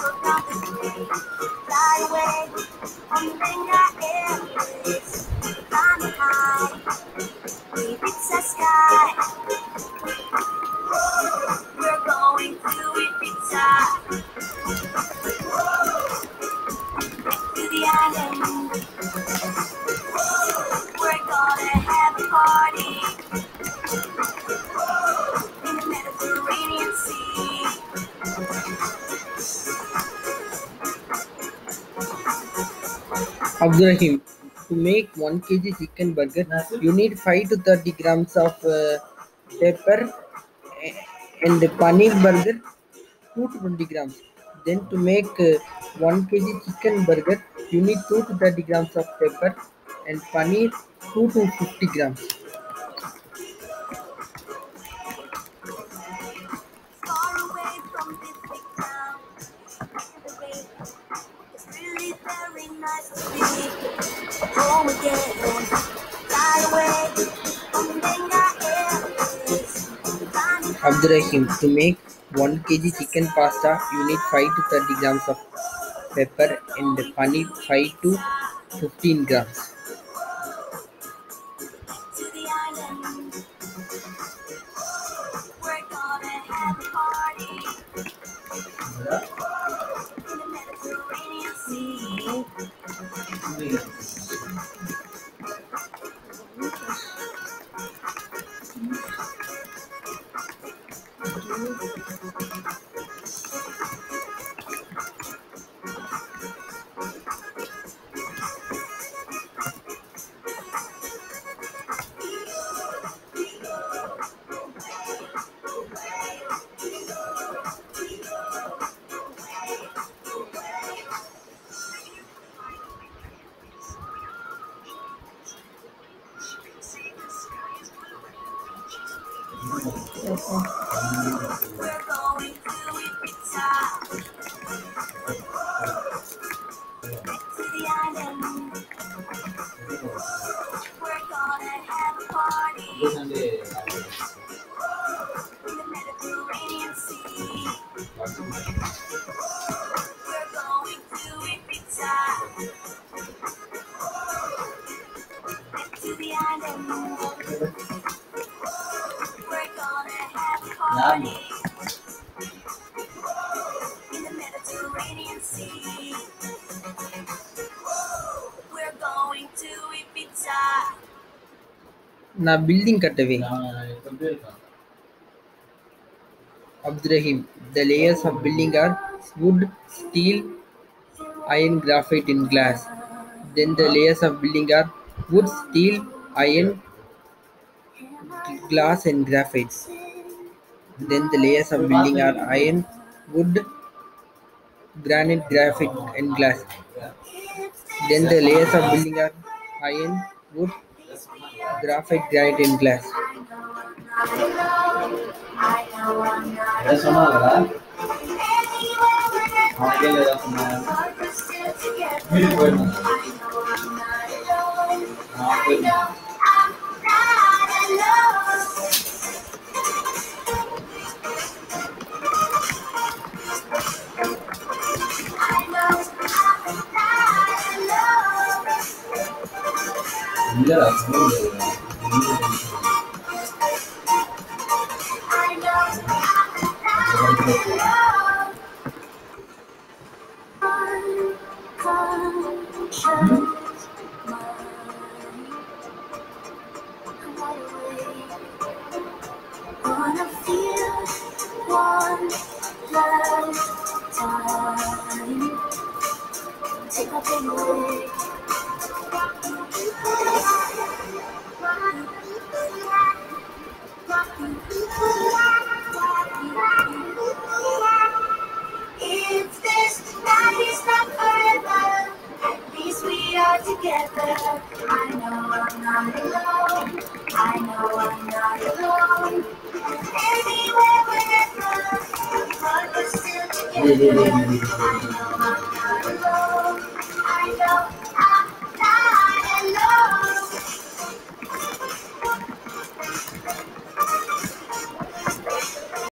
Fly away from the airways, flying high, Ibiza sky. We're going to Ibiza, to the island. We're gonna have a party in the Mediterranean Sea. Abdurrahim, to make 1 kg chicken burger, you need 5 to 30 grams of pepper and paneer burger 2 to 20 grams. Then to make 1 kg chicken burger, you need 2 to 30 grams of pepper and paneer 2 to 50 grams. Far away from this big town, the way it's really very nice to be home again. Fly away from Benga Airways, flying Abdurrahim, to make 1 kg chicken pasta, you need 5 to 30 grams of pepper and paneer 5 to 15 grams. to the island. We're gonna have a party in the Mediterranean Sea. We're going to Ibiza, to the island. We're gonna have a party in the Mediterranean Sea. We're going to Ibiza, to the island. We're gonna have a party in the Mediterranean Sea. We're going to Ibiza. Now building cutaway. Abdurrahim, the layers of building are wood, steel, iron, graphite, and glass. Then the layers of building are wood, steel, iron, glass, and graphite. Then the layers of building are iron, wood, granite, graphite, and glass. Then the layers of building are iron, wood, graphite, granite, and glass. Wanna feel one last time. Take my pain away. If this night is not forever, at least we are together. I know I'm not alone. I know I'm not alone. Anywhere, whenever, but we're still together. I know